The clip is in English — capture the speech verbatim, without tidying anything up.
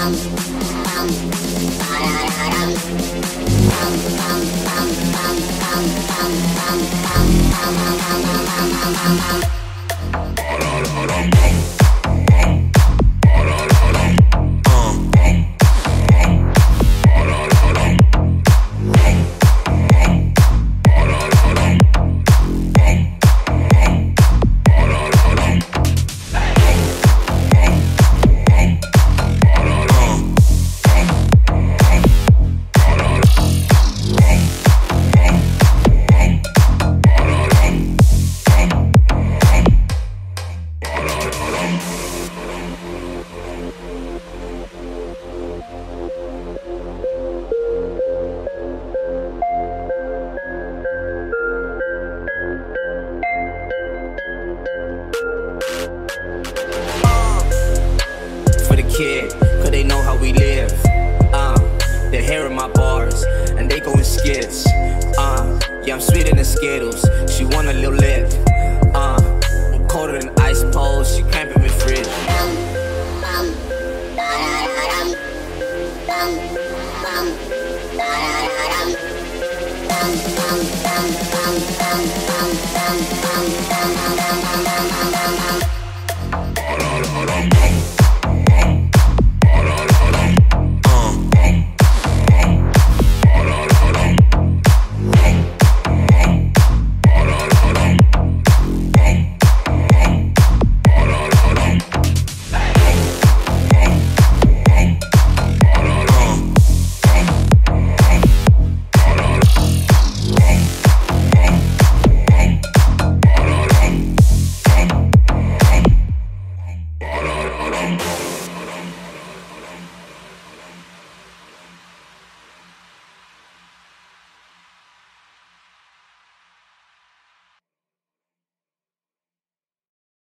Kid, cause they know how we live. Uh, they're hearing my bars, and they going skits. Uh, yeah, I'm sweeter than Skittles. She want a little lip.